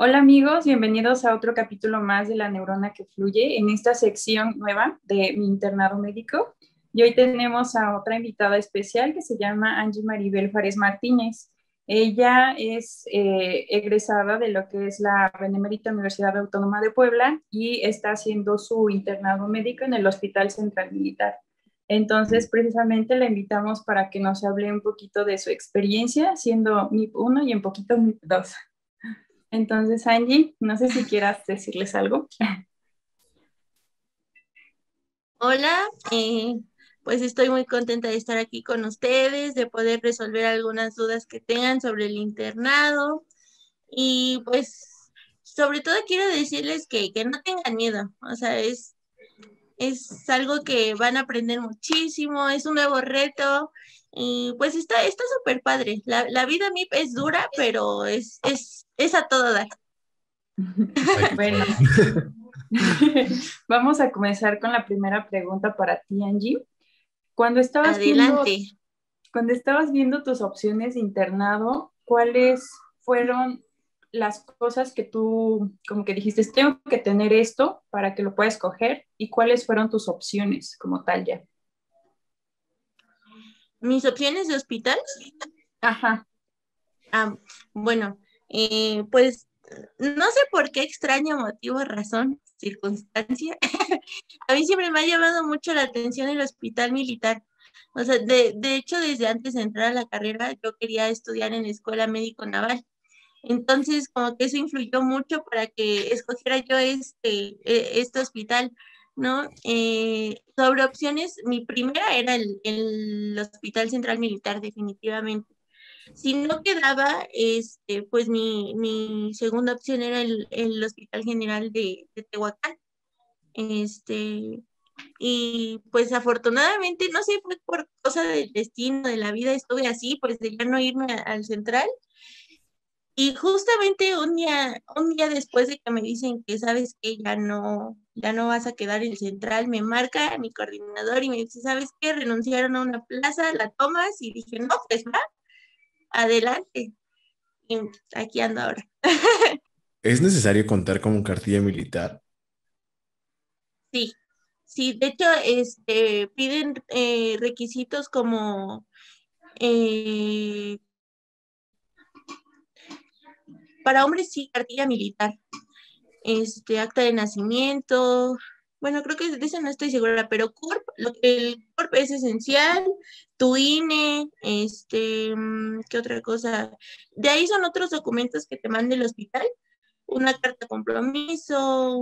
Hola amigos, bienvenidos a otro capítulo más de La Neurona que Fluye en esta sección nueva de mi internado médico. Y hoy tenemos a otra invitada especial que se llama Angie Maribel Fares Martínez. Ella es egresada de lo que es la Benemérita Universidad Autónoma de Puebla y está haciendo su internado médico en el Hospital Central Militar. Entonces, precisamente la invitamos para que nos hable un poquito de su experiencia siendo MIP 1 y en poquito MIP 2. Entonces, Angie, no sé si quieras decirles algo. Hola, pues estoy muy contenta de estar aquí con ustedes, de poder resolver algunas dudas que tengan sobre el internado y pues sobre todo quiero decirles que no tengan miedo, o sea, es algo que van a aprender muchísimo, es un nuevo reto y pues está súper padre. La vida MIP es dura, pero es a todo dar. Ay, qué Bueno, padre. vamos a comenzar con la primera pregunta para ti, Angie. Cuando estabas viendo, Adelante. cuando estabas viendo tus opciones de internado, ¿cuáles fueron las cosas que tú como que dijiste, tengo que tener esto para que lo pueda escoger? ¿Y cuáles fueron tus opciones como tal ya? Mis opciones de hospital. Ajá. Ah, bueno, pues no sé por qué extraño motivo, razón, circunstancia. A mí siempre me ha llamado mucho la atención el hospital militar. O sea, de hecho, desde antes de entrar a la carrera, yo quería estudiar en la Escuela Médico Naval. Entonces, como que eso influyó mucho para que escogiera yo este hospital, ¿no? Sobre opciones, mi primera era el Hospital Central Militar, definitivamente. Si no quedaba, pues mi segunda opción era el Hospital General de Tehuacán. Este, y pues afortunadamente, no sé, fue por cosa del destino, de la vida, estuve así, pues de ya no irme al central. Y justamente un día después de que me dicen que sabes que ya no vas a quedar en el central, me marca mi coordinador y me dice, ¿sabes qué? Renunciaron a una plaza, la tomas, y dije, no, pues va, adelante. Y aquí ando ahora. ¿Es necesario contar como cartilla militar? Sí, sí, de hecho, piden requisitos como eh, para hombres sí, cartilla militar, acta de nacimiento. Bueno, creo que de eso no estoy segura, pero el CURP es esencial, tu INE, ¿qué otra cosa? De ahí son otros documentos que te manda el hospital, una carta de compromiso,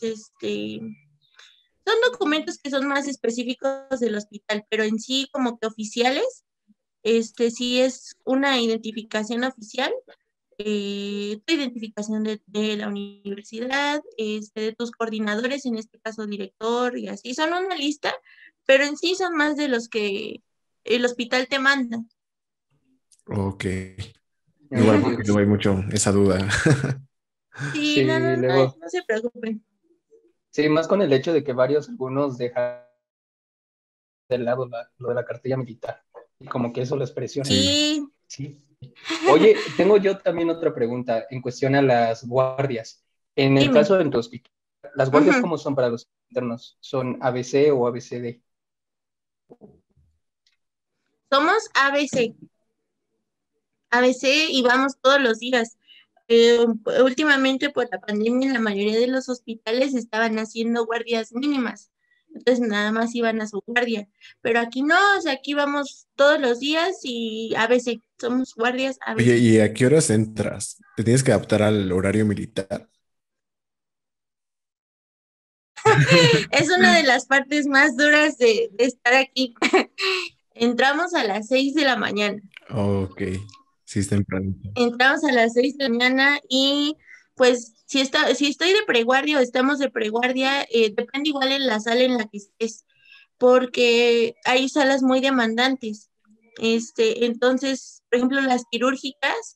son documentos que son más específicos del hospital, pero en sí como que oficiales, sí es una identificación oficial, tu identificación de la universidad, de tus coordinadores, en este caso director y así, son una lista, pero en sí son más de los que el hospital te manda. Ok. Igual Ok, porque luego hay mucho esa duda. Sí, no, no, sí, no, luego, no se preocupen. sí, más con el hecho de que algunos dejan de lado lo de la cartilla militar, y como que eso les presiona. Sí. Sí. Sí. Oye, tengo yo también otra pregunta en cuestión a las guardias. En el Dime. caso de tu hospital, ¿las guardias Ujú. cómo son para los internos? ¿Son ABC o ABCD? Somos ABC y vamos todos los días. Últimamente por la pandemia la mayoría de los hospitales estaban haciendo guardias mínimas, entonces nada más iban a su guardia, pero aquí no, o sea, aquí vamos todos los días y ABC, somos guardias Oye, ABC. ¿y a qué horas entras? ¿Te tienes que adaptar al horario militar? Es una de las partes más duras de estar aquí. Entramos a las 6 de la mañana. Ok. Sí, es temprano. Entramos a las 6 de la mañana y pues si estoy de preguardia o estamos de preguardia, depende igual en la sala en la que estés, porque hay salas muy demandantes. Entonces, por ejemplo, las quirúrgicas,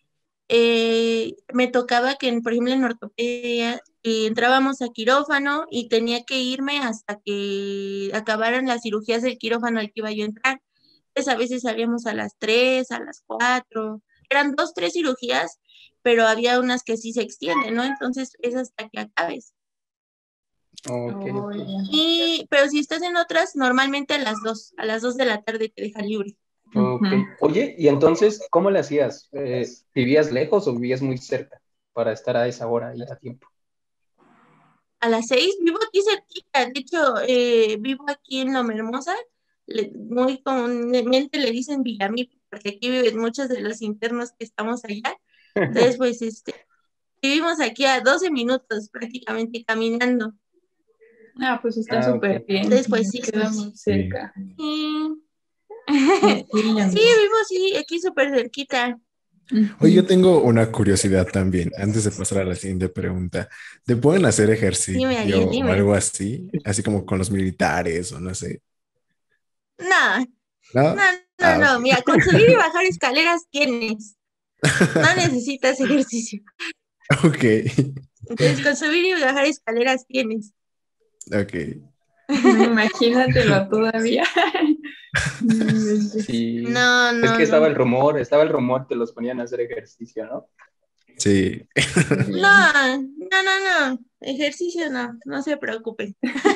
me tocaba que, por ejemplo, en ortopedia, entrábamos a quirófano y tenía que irme hasta que acabaran las cirugías del quirófano al que iba yo a entrar. Pues a veces salíamos a las 3, a las 4, eran 2, 3 cirugías pero había unas que sí se extienden, ¿no? Entonces es hasta que acabes. Ok, Oh, ok. ya. Pero si estás en otras, normalmente a las 2 de la tarde te dejan libre. Ok. Ujú. Oye, y entonces, ¿cómo le hacías? ¿Vivías lejos o vivías muy cerca para estar a esa hora y a tiempo? A las 6 vivo aquí cerquita, de hecho, vivo aquí en Loma Hermosa, muy comúnmente le dicen Villamil, porque aquí viven muchos de los internos que estamos allá. Entonces, pues, vivimos aquí a 12 minutos prácticamente caminando. Ah, pues está Ah, ok. súper bien. Entonces, pues Nos sí. queda muy Sí. cerca. Sí, Ok, sí, Angie. vivimos sí, aquí súper cerquita. Oye, yo Ujú. tengo una curiosidad también, antes de pasar a la siguiente pregunta. ¿Te pueden hacer Dime, ejercicio Ariel, o dime. algo así? Así como con los militares o no sé. No, no, ¿No? no, Ah, ok. no. Mira, con subir y bajar escaleras tienes. No necesitas ejercicio. Ok. Entonces, con subir y bajar escaleras tienes. Ok. Imagínatelo todavía. No inventes. Sí. No, Es no, que no. estaba el rumor que los ponían a hacer ejercicio, ¿no? Sí. No, no, no, no. Ejercicio no, no se preocupen.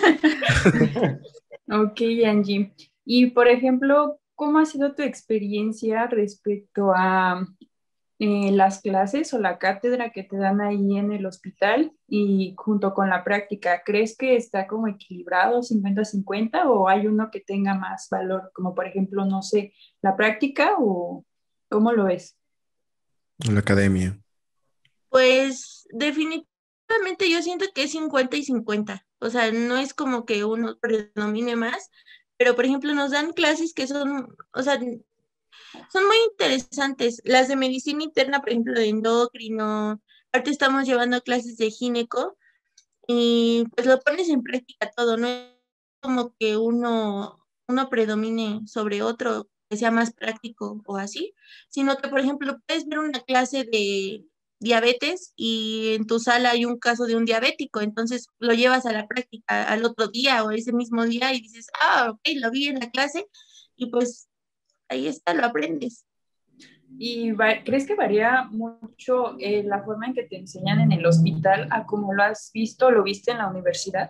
Ok, Angie. Y por ejemplo, ¿cómo ha sido tu experiencia respecto a las clases o la cátedra que te dan ahí en el hospital y junto con la práctica? ¿Crees que está como equilibrado 50-50 o hay uno que tenga más valor? Como por ejemplo, no sé, la práctica o cómo lo ves? En la academia. Pues definitivamente yo siento que es 50 y 50. O sea, no es como que uno predomine más, pero por ejemplo nos dan clases que son, o sea, son muy interesantes. Las de medicina interna, por ejemplo, de endocrino. Ahorita estamos llevando clases de gineco y pues lo pones en práctica todo, no es como que uno predomine sobre otro, que sea más práctico o así, sino que, por ejemplo, puedes ver una clase de diabetes y en tu sala hay un caso de un diabético, entonces lo llevas a la práctica al otro día o ese mismo día y dices, ah, ok, lo vi en la clase y pues ahí está, lo aprendes. ¿Y crees que varía mucho la forma en que te enseñan en el hospital a cómo lo has visto, lo viste en la universidad?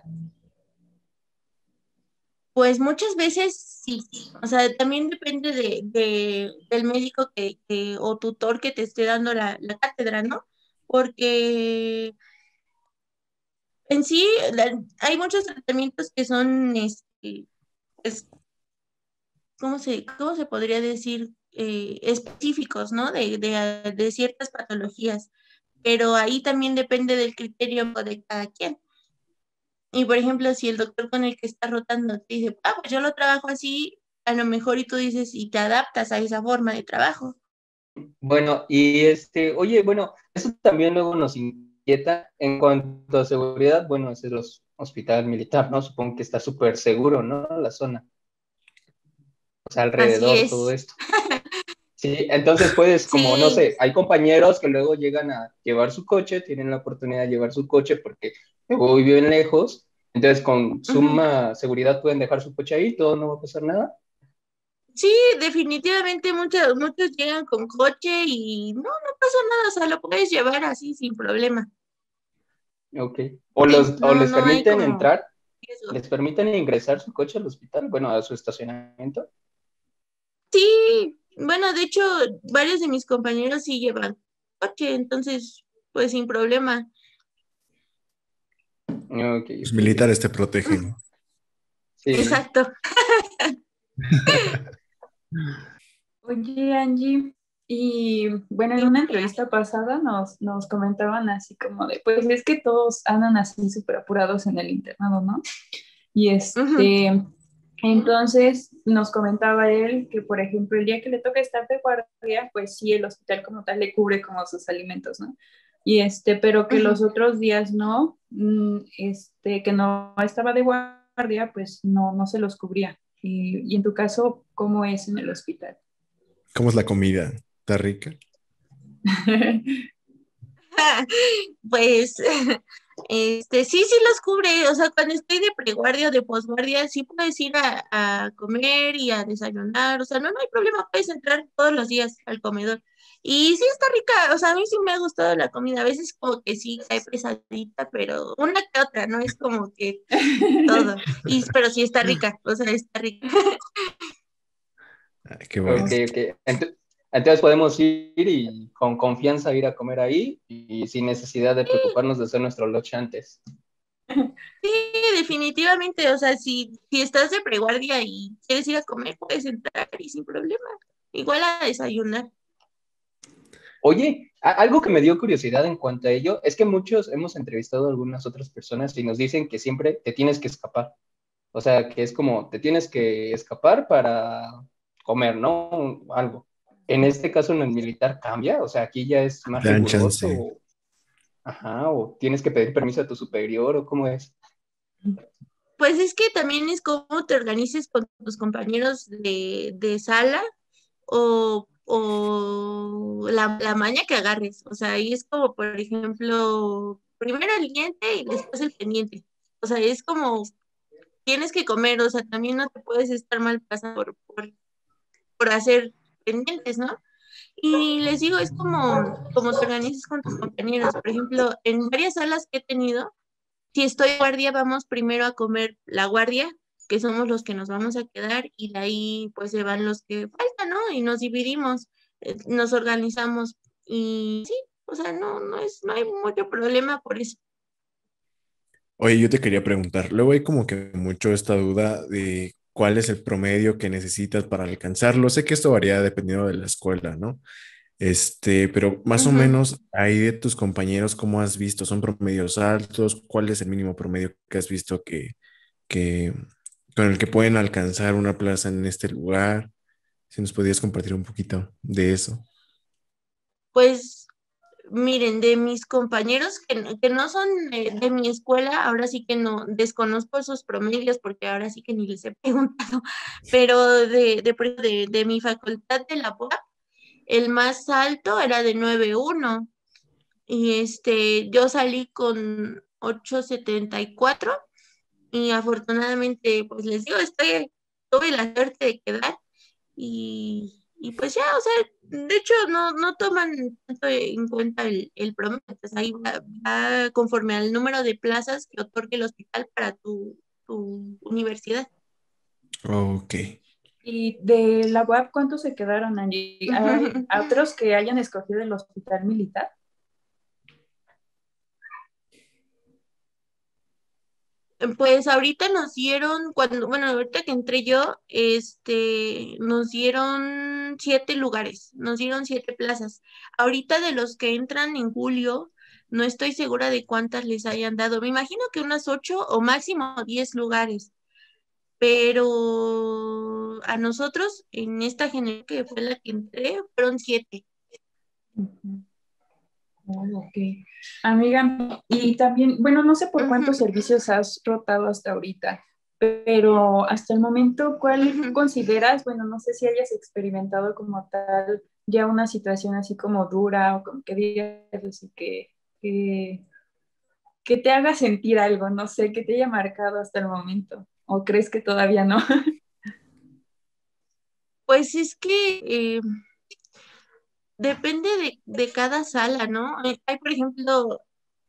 Pues muchas veces sí, o sea, también depende del médico o tutor que te esté dando la cátedra, ¿no? Porque en sí hay muchos tratamientos que son, pues, cómo se podría decir? Específicos, ¿no? De ciertas patologías, pero ahí también depende del criterio de cada quien. Y por ejemplo, si el doctor con el que está rotando te dice, ah, pues yo lo trabajo así, a lo mejor y tú dices y te adaptas a esa forma de trabajo. Bueno, y oye, bueno, eso también luego nos inquieta en cuanto a seguridad. Bueno, ese es el hospital militar, ¿no? Supongo que está súper seguro, ¿no? La zona, o sea, Así alrededor, todo es. esto. Sí, entonces puedes, como, no Sí, sé, hay compañeros que luego llegan a llevar su coche, tienen la oportunidad de llevar su coche porque luego viven lejos, entonces con ujú. suma seguridad pueden dejar su coche ahí, todo no va a pasar nada. Sí, definitivamente muchos llegan con coche y no, no pasa nada, o sea, lo puedes llevar así sin problema. Ok. Sí, O no, les no hay permiten como entrar, riesgo. les permiten ingresar su coche al hospital, bueno, a su estacionamiento. Sí, bueno, de hecho, varios de mis compañeros sí llevan coche, entonces, pues sin problema. Ok, Los ok. militares te protegen. Sí. Exacto. Oye, Angie, y bueno, en una entrevista pasada nos comentaban así como de, pues es que todos andan así súper apurados en el internado, ¿no? Y Ujú. entonces nos comentaba él que, por ejemplo, el día que le toca estar de guardia, pues sí, el hospital como tal le cubre como sus alimentos, ¿no? Y pero que Ujú. los otros días no, que no estaba de guardia, pues no se los cubría. Y en tu caso, ¿cómo es en el hospital? ¿Cómo es la comida? ¿Está rica? Pues Sí los cubre, o sea, cuando estoy de preguardia o de posguardia, sí puedes ir a comer y a desayunar, o sea, no hay problema, puedes entrar todos los días al comedor. Y sí está rica, o sea, a mí sí me ha gustado la comida, a veces como que sí cae pesadita, pero una que otra, no es como que todo, pero sí está rica, o sea, está rica. Ay, qué Ok, bueno. ok. Entonces podemos ir y con confianza ir a comer ahí y sin necesidad de preocuparnos de hacer nuestro lunch antes. Sí, definitivamente, o sea, si estás de preguardia y quieres ir a comer, puedes entrar y sin problema, igual a desayunar. Oye, algo que me dio curiosidad en cuanto a ello es que muchos hemos entrevistado a algunas otras personas y nos dicen que siempre te tienes que escapar. O sea, que es como te tienes que escapar para comer, ¿no? Algo. En este caso, en el militar cambia, o sea, aquí ya es más Te dan riguroso, chance. ajá, o tienes que pedir permiso a tu superior, o cómo es. Pues es que también es cómo te organices con tus compañeros de sala o la maña que agarres. O sea, ahí es como, por ejemplo, primero el diente y después el pendiente. O sea, es como tienes que comer, o sea, también no te puedes estar mal pasando por hacer pendientes, ¿no? Y les digo, es como te organizas con tus compañeros. Por ejemplo, en varias salas que he tenido, si estoy de guardia, vamos primero a comer la guardia, que somos los que nos vamos a quedar, y de ahí pues se van los que faltan, ¿no? Y nos dividimos, nos organizamos, y sí, o sea, no hay mucho problema por eso. Oye, yo te quería preguntar, luego hay como que mucho esta duda de cuál es el promedio que necesitas para alcanzarlo. Sé que esto varía dependiendo de la escuela, ¿no? Pero más o Ujú. menos ahí de tus compañeros, ¿cómo has visto? ¿Son promedios altos? ¿Cuál es el mínimo promedio que has visto que con el que pueden alcanzar una plaza en este lugar? Si nos podías compartir un poquito de eso. Pues miren, de mis compañeros que no son de mi escuela, ahora sí que no desconozco sus promedios porque ahora sí que ni les he preguntado, pero de mi facultad de la UAP, el más alto era de 9.1 y yo salí con 8.74 y afortunadamente, pues les digo, tuve la suerte de quedar y pues ya, o sea, de hecho no toman tanto en cuenta el promedio, pues ahí va conforme al número de plazas que otorgue el hospital para tu universidad. Ok. Y de la UAP, ¿cuántos se quedaron, Angie? ¿Hay otros que hayan escogido el hospital militar? Pues ahorita nos dieron, bueno, ahorita que entré yo, nos dieron 7 lugares, nos dieron 7 plazas. Ahorita de los que entran en julio, no estoy segura de cuántas les hayan dado. Me imagino que unas 8 o máximo 10 lugares, pero a nosotros en esta generación que fue la que entré, fueron 7. Ujú. Oh, ok. Amiga, y también, bueno, no sé por cuántos Ujú, servicios has rotado hasta ahorita, pero hasta el momento, ¿cuál ujú. consideras? Bueno, no sé si hayas experimentado como tal ya una situación así como dura o como que digas así que, que te haga sentir algo, no sé, que te haya marcado hasta el momento, o crees que todavía no. Pues es que depende de cada sala, ¿no? Hay, por ejemplo,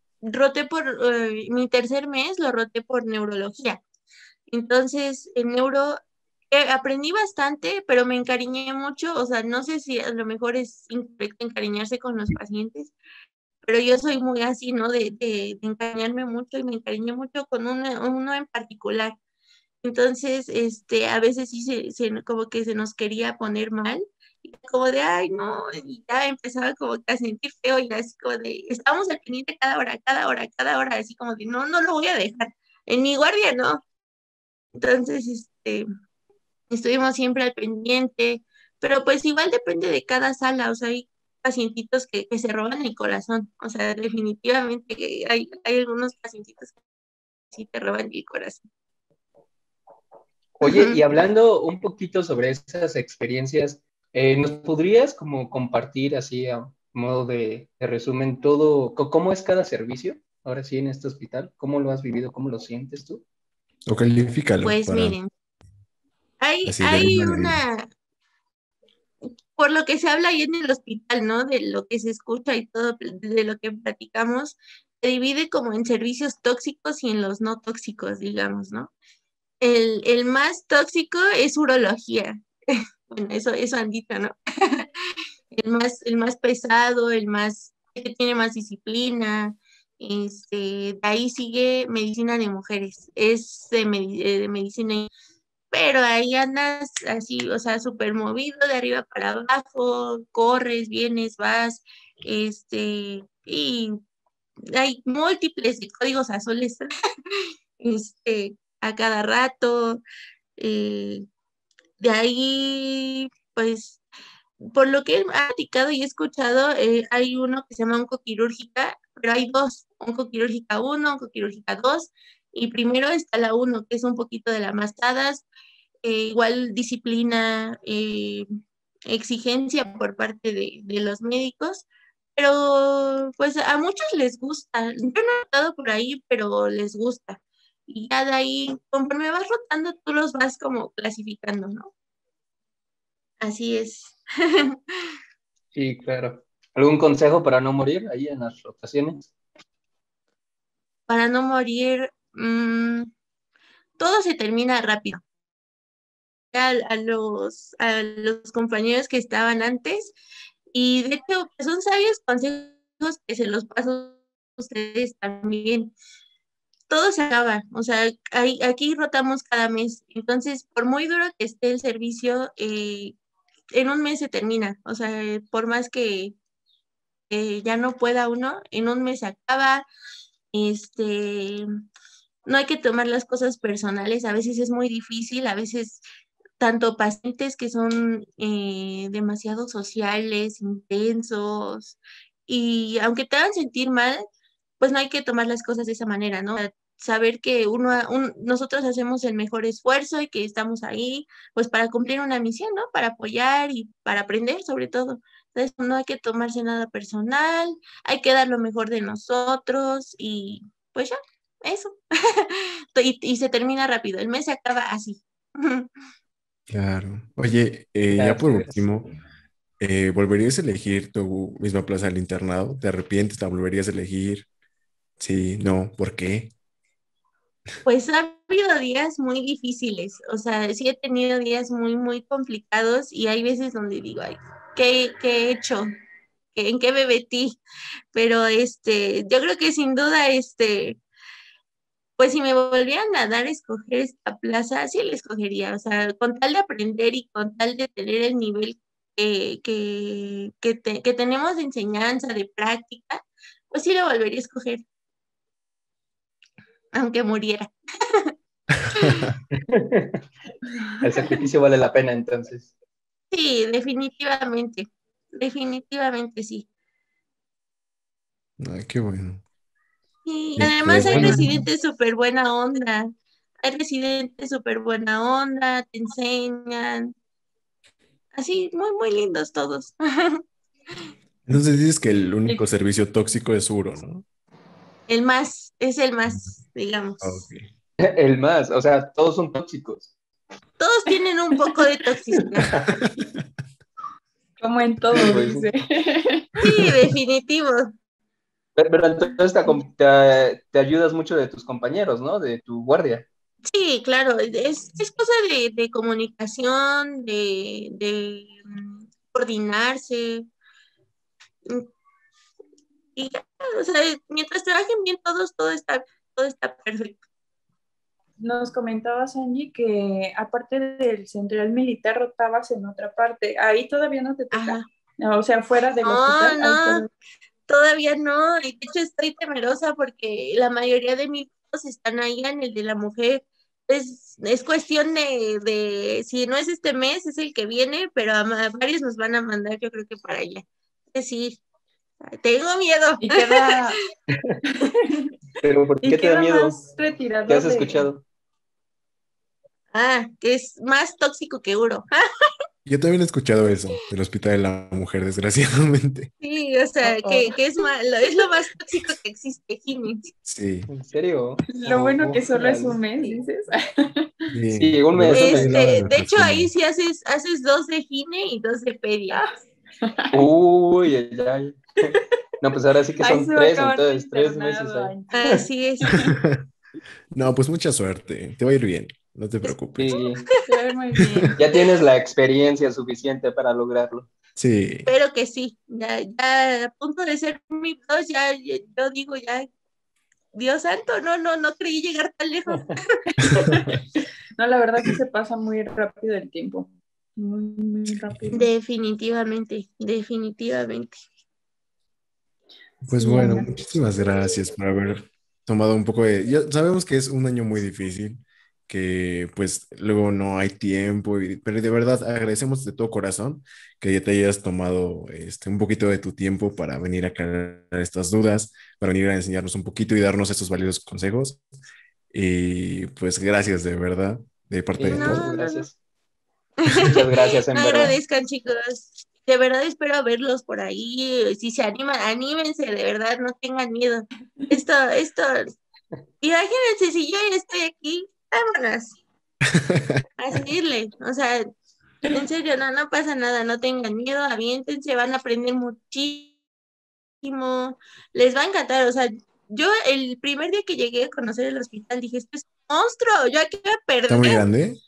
mi tercer mes lo roté por neurología. Entonces, en neuro aprendí bastante, pero me encariñé mucho. O sea, no sé si a lo mejor es incorrecto encariñarse con los pacientes, pero yo soy muy así, ¿no? De encariñarme mucho y me encariñé mucho con uno en particular. Entonces, a veces sí como que se nos quería poner mal, y como de, ay, no, y ya empezaba como que a sentir feo, y así como de, estamos al pendiente cada hora, cada hora, cada hora, así como de, no lo voy a dejar, en mi guardia no. Entonces, estuvimos siempre al pendiente, pero pues igual depende de cada sala, o sea, hay pacientitos que se roban el corazón, o sea, definitivamente que hay algunos pacientitos que sí te roban el corazón. Oye, y hablando un poquito sobre esas experiencias, ¿nos podrías como compartir así a modo de resumen todo, cómo es cada servicio? ahora sí en este hospital? ¿Cómo lo has vivido? ¿Cómo lo sientes tú? O califícalo Pues para miren, hay, así darle hay una medida. una, por lo que se habla ahí en el hospital, ¿no? De lo que se escucha y todo, de lo que platicamos, se divide como en servicios tóxicos y en los no tóxicos, digamos, ¿no? El más tóxico es urología. Bueno, eso han dicho, ¿no? El más pesado, el que tiene más disciplina. De ahí sigue medicina de mujeres, es de medicina, pero ahí andas así, o sea, súper movido de arriba para abajo, corres, vienes, vas, y hay múltiples de códigos azules, a cada rato. eh, de ahí, pues, por lo que he platicado y he escuchado, hay uno que se llama oncoquirúrgica, pero hay dos, oncoquirúrgica 1, oncoquirúrgica 2, y primero está la uno, que es un poquito de las más dadas, igual disciplina, exigencia por parte de los médicos, pero pues a muchos les gusta. Yo no he notado por ahí, pero les gusta. Y ya de ahí, conforme vas rotando, tú los vas como clasificando, ¿no? Así es. Sí, claro. ¿Algún consejo para no morir ahí en las rotaciones? Para no morir, todo se termina rápido. A los compañeros que estaban antes, y de hecho, pues, son sabios consejos que se los paso a ustedes también. Todo se acaba, o sea, aquí rotamos cada mes, entonces, por muy duro que esté el servicio, en un mes se termina, o sea, por más que ya no pueda uno, en un mes se acaba. este, no hay que tomar las cosas personales, a veces es muy difícil, a veces tanto pacientes que son demasiado sociales, intensos, y aunque te hagan sentir mal, pues no hay que tomar las cosas de esa manera, ¿no? O sea, saber que nosotros hacemos el mejor esfuerzo y que estamos ahí, pues para cumplir una misión, ¿no? Para apoyar y para aprender sobre todo. Entonces, no hay que tomarse nada personal, hay que dar lo mejor de nosotros y pues ya, eso. Y se termina rápido, el mes se acaba así. Claro. Oye, ya por Así es. último, ¿volverías a elegir tu misma plaza del internado? ¿Te arrepientes? ¿La volverías a elegir? Sí, no, ¿por qué? Pues ha habido días muy difíciles, o sea, sí he tenido días muy, muy complicados y hay veces donde digo, ay, ¿qué he hecho? ¿En qué me metí? Pero yo creo que sin duda, pues si me volvieran a dar a escoger esta plaza, sí la escogería, o sea, con tal de aprender y con tal de tener el nivel que tenemos de enseñanza, de práctica, pues sí la volvería a escoger, aunque muriera. El sacrificio vale la pena entonces. Sí, definitivamente, definitivamente sí. Ay, qué bueno. Y Y además pues hay bueno, residentes súper buena onda, hay residentes súper buena onda, te enseñan, así, muy, muy lindos todos. entonces dices que el Y único servicio tóxico es Uro, ¿no? Es el más, digamos. Ok. El más, o sea, todos son tóxicos. Todos tienen un poco de toxicidad. como en todo, Pues sí. dice. Sí, definitivo. Pero entonces te ayudas mucho de tus compañeros, ¿no? De tu guardia. Sí, claro, es cosa de comunicación, de coordinarse. Y ya, o sea, mientras trabajen bien todos, todo está perfecto. Nos comentabas, Angie, que aparte del central militar rotabas en otra parte. ¿Ahí todavía no te toca? Ajá. O sea, fuera del No, hospital, ahí no, todavía. todavía no. Y de hecho estoy temerosa porque la mayoría de mis hijos están ahí en el de la mujer. Es cuestión de, si no es este mes, es el que viene, pero varios nos van a mandar, yo creo que para allá. Es decir, tengo miedo. Y queda, Pero ¿por y qué te da queda miedo? más ¿Qué retirado has de, escuchado? Que es más tóxico que uro. Yo también he escuchado eso del Hospital de la Mujer, desgraciadamente. Sí, o sea, Oh, que es malo, es lo más tóxico que existe, Jimmy. Sí, ¿En serio? lo bueno que solo es un Órale. mes, dices. sí, Sí, un pero mes, luego un también mes. lo hagan De nuestras hecho, ahí quimios. sí haces 2 de gine y 2 de pedia. Uy, ay, ay. No, pues ahora sí que Ahí son se va a tres, acabar tu entonces 3 meses internado, ahí. Angie. Así es. No, pues mucha suerte. Te va a ir bien. No te preocupes. Sí, Te va a ir muy bien. ya tienes la experiencia suficiente para lograrlo. Sí. Espero que sí. Ya a punto de ser mi 2, yo digo ya, Dios santo, no creí llegar tan lejos. No, la verdad sí se pasa muy rápido el tiempo. Muy, muy rápido. Definitivamente, definitivamente. Pues Sí, bueno, Ana. muchísimas gracias por haber tomado un poco de... Ya sabemos que es un año muy difícil, que pues luego no hay tiempo, pero de verdad agradecemos de todo corazón que ya te hayas tomado un poquito de tu tiempo para venir a aclarar estas dudas, para venir a enseñarnos un poquito y darnos estos valiosos consejos. Y pues gracias de verdad, de parte Sí, de muchas No, todos. no, no. gracias. Muchas gracias, No en verdad. agradezcan, chicos. De verdad espero verlos por ahí. Si se animan, anímense, de verdad, no tengan miedo. Esto, imagínense si yo ya estoy aquí, vámonos, a seguirle. O sea, en serio, no pasa nada, no tengan miedo, aviéntense, van a aprender muchísimo, les va a encantar. O sea, yo el primer día que llegué a conocer el hospital dije, esto es un monstruo, yo aquí voy a ¿Está muy perder. grande?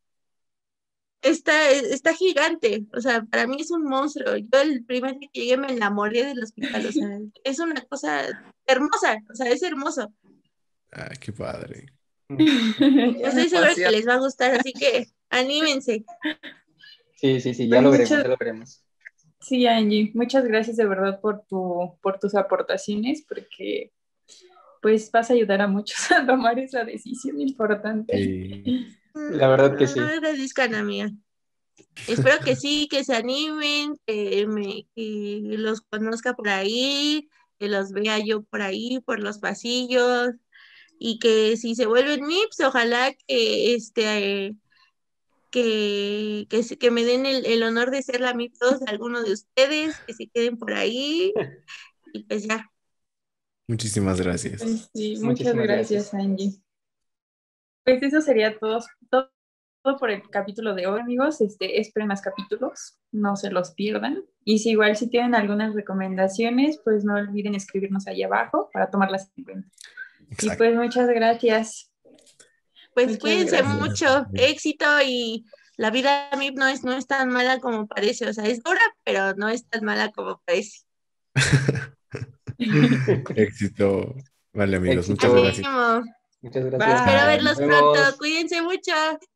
Está gigante, o sea, para mí es un monstruo. Yo el primer día que llegué me enamoré del hospital, o sea, es una cosa hermosa, o sea, es hermoso. Ah, qué padre. Ya me Estoy segura que emociona. les va a gustar, así que anímense. Sí, sí, sí, ya Pues lo veremos, muchas, ya lo veremos. sí, Angie, muchas gracias de verdad por tus aportaciones, porque pues vas a ayudar a muchos a tomar esa decisión importante. Sí. La verdad que No sí. agradezcan, amiga. Espero que sí, que se animen, que los conozca por ahí, que los vea yo por ahí, por los pasillos, y que si se vuelven MIPS, ojalá que me den el honor de ser la MIP 2 de alguno de ustedes, que se queden por ahí, y pues ya. Muchísimas gracias. Pues sí, muchas Muchísimas gracias, gracias. Angie. Pues eso sería todo por el capítulo de hoy, amigos. Esperen más capítulos, no se los pierdan. Y si igual si tienen algunas recomendaciones, pues no olviden escribirnos ahí abajo para tomarlas en cuenta. Y Exacto. pues muchas gracias. Pues Muchas cuídense gracias. mucho, éxito, y la vida MIP no es tan mala como parece, o sea, es dura, pero no es tan mala como parece. Éxito. Vale, amigos, muchas Éxito. gracias. Ánimo, Muchas gracias. espero Bye. Nos verlos pronto, vemos. cuídense mucho.